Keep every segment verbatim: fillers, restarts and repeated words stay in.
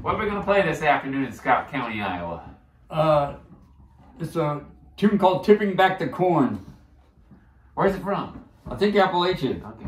What are we going to play this afternoon in Scott County, Iowa? Uh, it's a tune called Tipping Back the Corn. Where's it from? I think Appalachian. Okay.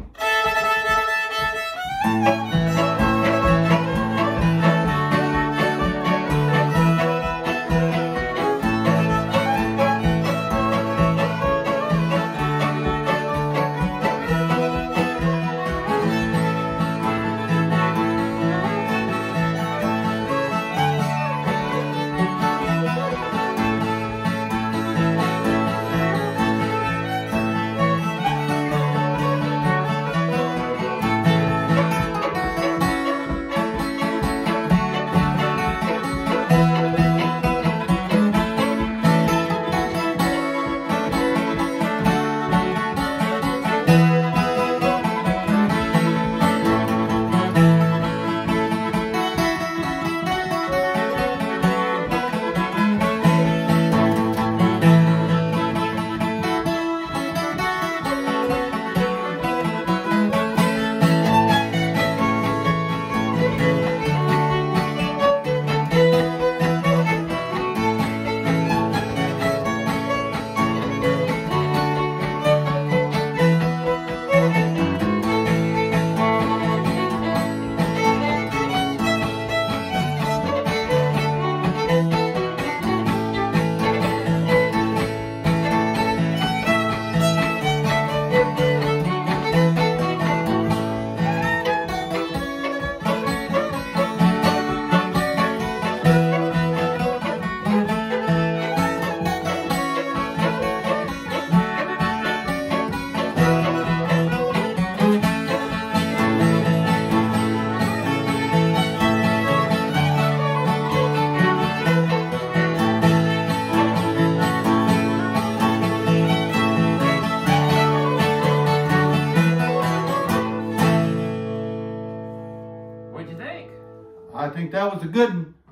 What'd you think? I think that was a good one.